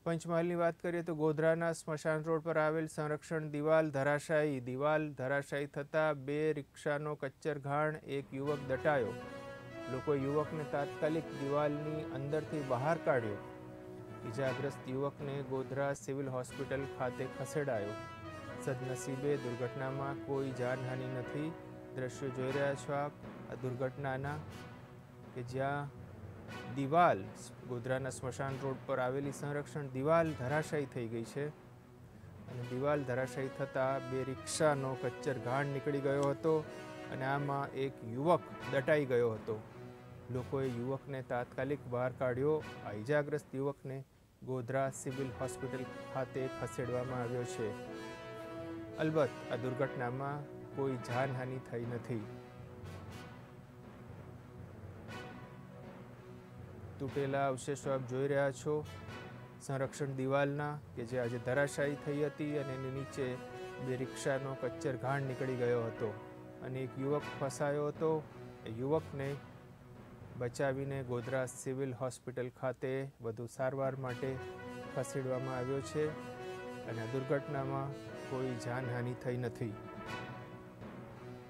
પંચમહાલની વાત કરીએ તો ગોધરાના સ્મશાન રોડ પર આવેલ સંરક્ષણ દિવાલ ધરાશાયી થતાં 2 રિક્ષાનો કચ્ચર ઘાણ, એક યુવક દટાયો. લોકોએ યુવકને તાત્કાલિક દિવાલની અંદરથી બહાર કાઢ્યો. ઇજાગ્રસ્ત યુવકને ગોધરા સિવિલ હોસ્પિટલ ખાતે ખસેડાયો. સદનસીબે દુર્ઘટનામાં કોઈ જાનહાનિ નથી. દ્રશ્યો જોઈ રહ્યા છો આપ આ દુર્ઘટનાના, કે જ્યાં દિવાલ ગોધરાના સ્મશાન રોડ પર આવેલી સંરક્ષણ દિવાલ ધરાશાયી થઈ ગઈ છે અને દિવાલ ધરાશાયી થતાં 2 રિક્ષાનો કચ્ચર ઘાણ નીકળી ગયો હતો અને આમાં એક યુવક દટાઈ ગયો હતો. લોકોએ યુવકને તાત્કાલિક બહાર કાઢ્યો. આ ઇજાગ્રસ્ત યુવકને ગોધરા સિવિલ હોસ્પિટલ ખાતે ખસેડવામાં આવ્યો છે. અલબત્ત આ દુર્ઘટનામાં કોઈ જાનહાનિ થઈ નથી. તૂટેલા અવશેષો આપ જોઈ રહ્યા છો સંરક્ષણ દિવાલના, કે જે આજે ધરાશાયી થઈ હતી અને એની નીચે 2 રિક્ષાનો કચ્ચર ઘાણ નીકળી ગયો હતો અને એક યુવક ફસાયો હતો. એ યુવકને બચાવીને ગોધરા સિવિલ હોસ્પિટલ ખાતે વધુ સારવાર માટે ખસેડવામાં આવ્યો છે અને આ દુર્ઘટનામાં કોઈ જાનહાનિ થઈ નથી.